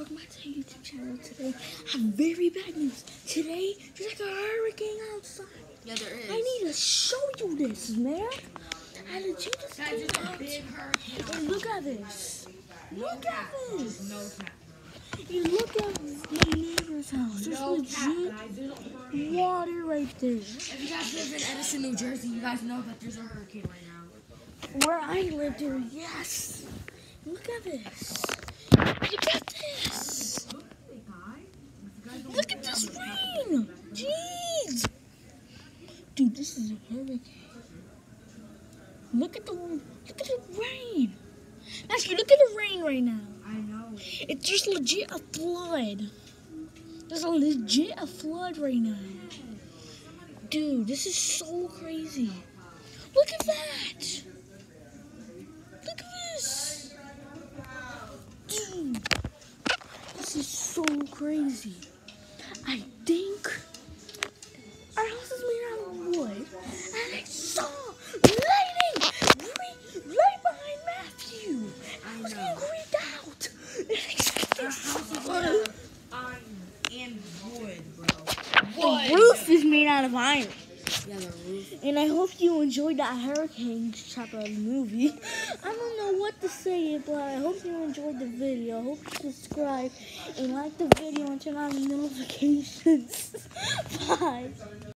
welcome back to the YouTube channel. Today, I have very bad news. Today, there's like a hurricane outside. Yeah, there is. I need to show you this, man. I legit just Guys, came there's a out. big hurricane. Hey, look at this. Look at this. No cap. You look at my neighbor's house. There's No cap, legit guys. There's a hurricane. water right there. If you guys live in Edison, New Jersey, you guys know that there's a hurricane right now. Where I live there, yes. Look at this. Look at this. Look at this rain. Jeez. Dude, this is a hurricane. Look at the rain. Actually, look at the rain right now. I know. It's just legit a flood. There's a legit a flood right now. Dude, this is so crazy. Look at that. Look at this. Dude, this is so crazy. I think our house is made out of wood. And I saw lightning right behind Matthew. I was getting creeped out. Our house is made out of iron and wood, bro. The roof is made out of iron. Yeah, the roof. And I hope you enjoyed that hurricane type of movie. I don't know what to say, but I hope you enjoyed the video. I hope you subscribe and like the video and turn on the notifications. Bye.